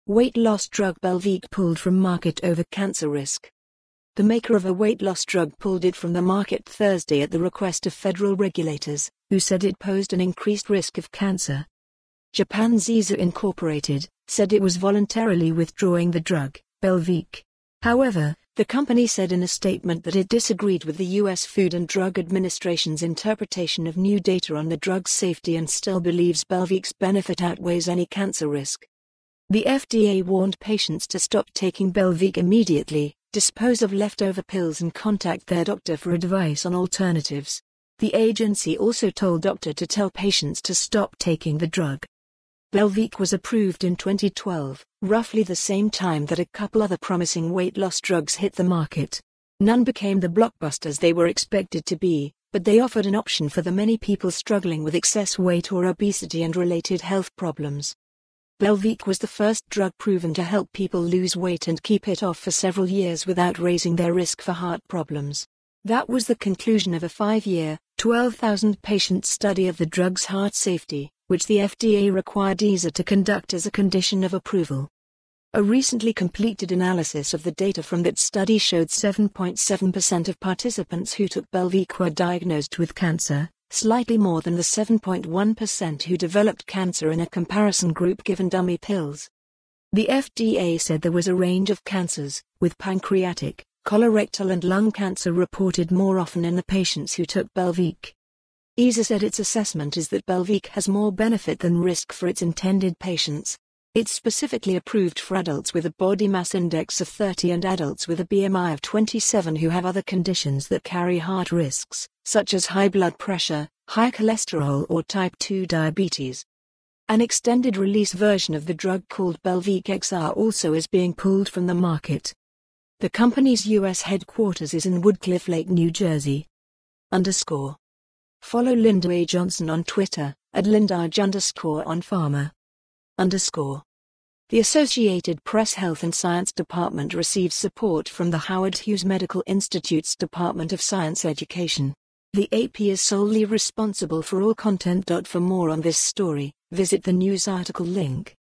Weight loss drug Belviq pulled from market over cancer risk. The maker of a weight loss drug pulled it from the market Thursday at the request of federal regulators, who said it posed an increased risk of cancer. Japan's Eisai Inc. said it was voluntarily withdrawing the drug, Belviq. However, the company said in a statement that it disagreed with the U.S. Food and Drug Administration's interpretation of new data on the drug's safety and still believes Belviq's benefit outweighs any cancer risk. The FDA warned patients to stop taking Belviq immediately, dispose of leftover pills and contact their doctor for advice on alternatives. The agency also told doctors to tell patients to stop taking the drug. Belviq was approved in 2012, roughly the same time that a couple other promising weight loss drugs hit the market. None became the blockbusters they were expected to be, but they offered an option for the many people struggling with excess weight or obesity and related health problems. Belviq was the first drug proven to help people lose weight and keep it off for several years without raising their risk for heart problems. That was the conclusion of a 5-year, 12,000-patient study of the drug's heart safety, which the FDA required Eisai to conduct as a condition of approval. A recently completed analysis of the data from that study showed 7.7% of participants who took Belviq were diagnosed with cancer, slightly more than the 7.1% who developed cancer in a comparison group given dummy pills. The FDA said there was a range of cancers, with pancreatic, colorectal and lung cancer reported more often in the patients who took Belviq. Eisai said its assessment is that Belviq has more benefit than risk for its intended patients. It's specifically approved for adults with a body mass index of 30 and adults with a BMI of 27 who have other conditions that carry heart risks, such as high blood pressure, high cholesterol or type 2 diabetes. An extended-release version of the drug called Belviq XR also is being pulled from the market. The company's U.S. headquarters is in Woodcliff Lake, New Jersey. Follow Linda A. Johnson on Twitter, @Lindage_on-Pharma. The Associated Press Health and Science Department receives support from the Howard Hughes Medical Institute's Department of Science Education. The AP is solely responsible for all content. For more on this story, visit the news article link.